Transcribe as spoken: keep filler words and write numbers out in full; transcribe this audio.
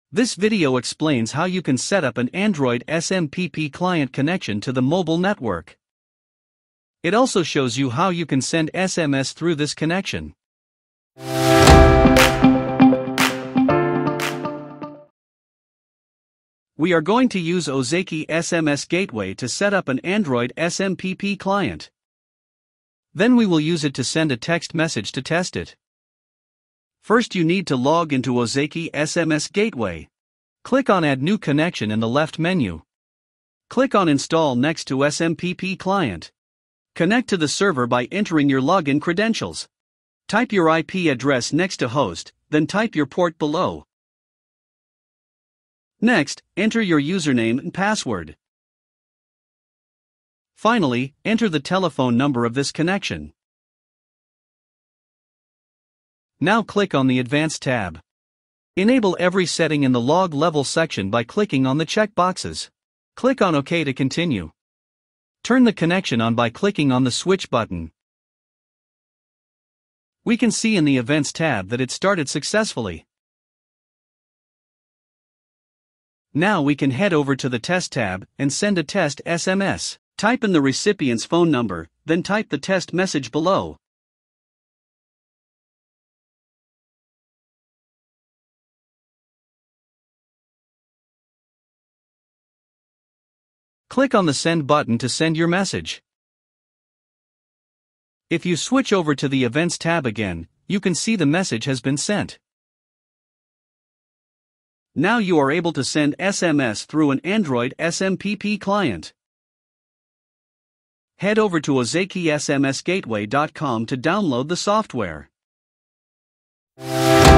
This video explains how you can set up an Android S M P P client connection to the mobile network. It also shows you how you can send S M S through this connection. We are going to use Ozeki S M S Gateway to set up an Android S M P P client. Then we will use it to send a text message to test it. First, you need to log into Ozeki S M S Gateway. Click on Add New Connection in the left menu. Click on Install next to S M P P Client. Connect to the server by entering your login credentials. Type your I P address next to host, then type your port below. Next, enter your username and password. Finally, enter the telephone number of this connection. Now click on the Advanced tab. Enable every setting in the log level section by clicking on the check boxes. Click on OK to continue. Turn the connection on by clicking on the switch button. We can see in the Events tab that it started successfully. Now we can head over to the Test tab and send a test S M S. Type in the recipient's phone number, then type the test message below. Click on the Send button to send your message. If you switch over to the Events tab again, you can see the message has been sent. Now you are able to send S M S through an Android S M P P client. Head over to Ozeki S M S Gateway dot com to download the software.